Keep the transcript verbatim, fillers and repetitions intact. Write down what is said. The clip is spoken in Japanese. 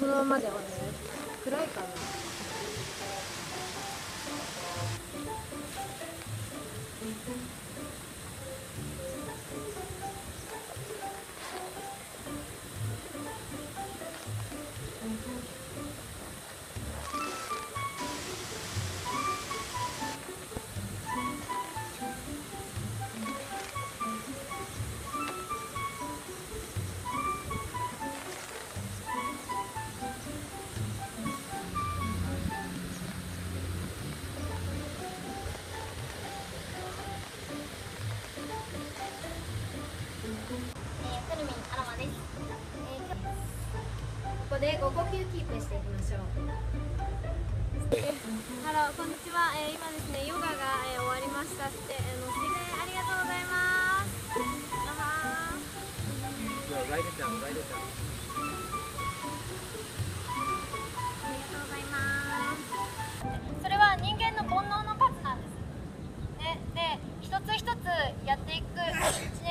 そのままでお願い。暗いかな。 くるみんアロマです。えー、 ここでご呼吸キープしていきましょう。 ハロー、こんにちは。えー、今ですね、ヨガが、えー、終わりました。して、あの、してね、ありがとうございます。アロハー。 ライドちゃん、ライドちゃん。 ありがとうございます。 それは人間の煩悩の数なんです。ね、で、一つ一つやっていく。